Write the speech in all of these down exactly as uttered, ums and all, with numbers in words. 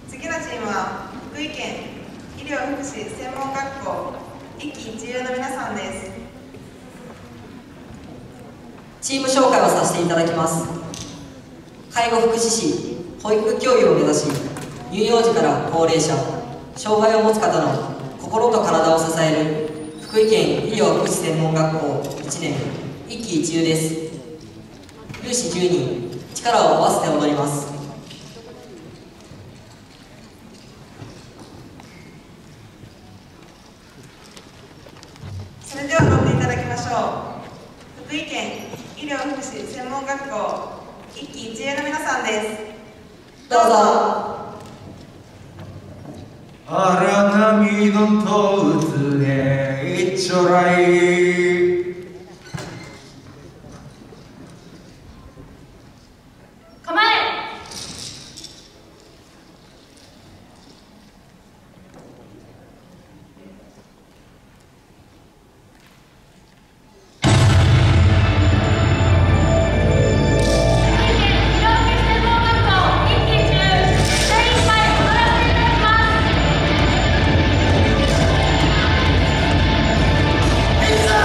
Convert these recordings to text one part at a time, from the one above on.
次のチームは福井県医療福祉専門学校いっき一遊の皆さんです。 チーム紹介をさせていただきます。介護福祉士、保育教諭を目指し、乳幼児から高齢者、障害を持つ方の心と体を支える福井県医療福祉専門学校いちねんいっき一遊です。有志じゅうにん、力を合わせて踊ります。 それでは踊っていただきましょう。福井県医療福祉専門学校いっき一遊の皆さんです。 どうぞ。 荒波のとうつね一丁来構え。 いざ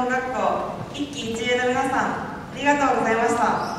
門学校いっきいちえいの皆さん、ありがとうございました。